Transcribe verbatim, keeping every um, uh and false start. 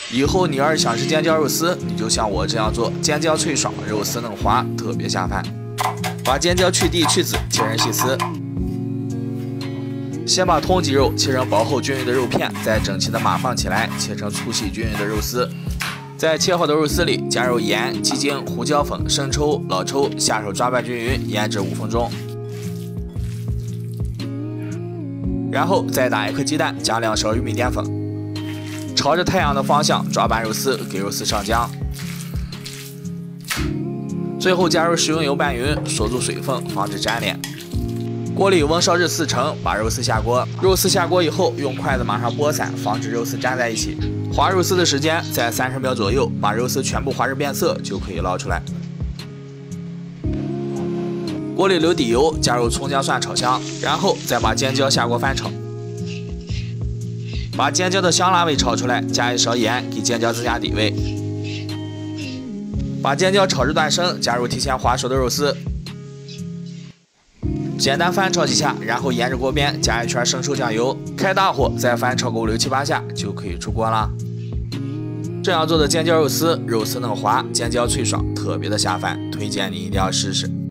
以后你要是想吃尖椒肉丝，你就像我这样做，尖椒脆爽，肉丝嫩滑，特别下饭。把尖椒去蒂去籽，切成细丝。先把通脊肉切成薄厚均匀的肉片，再整齐的码放起来，切成粗细均匀的肉丝。在切好的肉丝里加入盐、鸡精、胡椒粉、生抽、老抽，下手抓拌均匀，腌制五分钟。然后再打一颗鸡蛋，加两勺玉米淀粉，朝着太阳的方向抓拌肉丝，给肉丝上浆。最后加入食用油拌匀，锁住水分，防止粘连。锅里温烧至四成，把肉丝下锅。肉丝下锅以后，用筷子马上拨散，防止肉丝粘在一起。滑肉丝的时间在三十秒左右，把肉丝全部滑至变色就可以捞出来。锅里留底油，加入葱姜蒜炒香，然后再把尖椒下锅翻炒。把尖椒的香辣味炒出来，加一勺盐，给尖椒增加底味。把尖椒炒至断生，加入提前滑熟的肉丝。简单翻炒几下，然后沿着锅边加一圈生抽酱油，开大火再翻炒个六七八下就可以出锅啦。这样做的尖椒肉丝，肉丝嫩滑，尖椒脆爽，特别的下饭，推荐你一定要试试。